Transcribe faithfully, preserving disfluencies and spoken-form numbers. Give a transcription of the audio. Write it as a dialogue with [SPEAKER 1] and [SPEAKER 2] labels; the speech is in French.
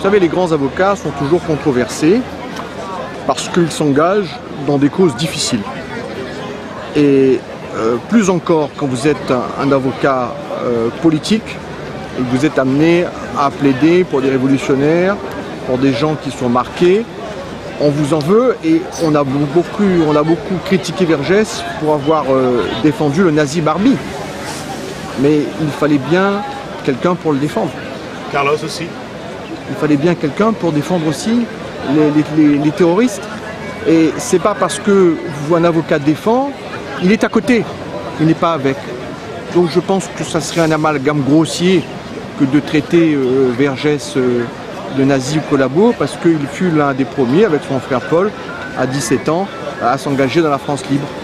[SPEAKER 1] Vous savez, les grands avocats sont toujours controversés parce qu'ils s'engagent dans des causes difficiles. Et euh, plus encore quand vous êtes un, un avocat euh, politique et que vous êtes amené à plaider pour des révolutionnaires, pour des gens qui sont marqués, on vous en veut. Et on a beaucoup, on a beaucoup critiqué Vergès pour avoir euh, défendu le nazi Barbie. Mais il fallait bien quelqu'un pour le défendre.
[SPEAKER 2] Carlos aussi.
[SPEAKER 1] Il fallait bien quelqu'un pour défendre aussi les, les, les, les terroristes. Et c'est pas parce que vous, un avocat défend, il est à côté, il n'est pas avec. Donc je pense que ça serait un amalgame grossier que de traiter euh, Vergès euh, de nazi ou collabo, parce qu'il fut l'un des premiers, avec son frère Paul, à dix-sept ans, à s'engager dans la France libre.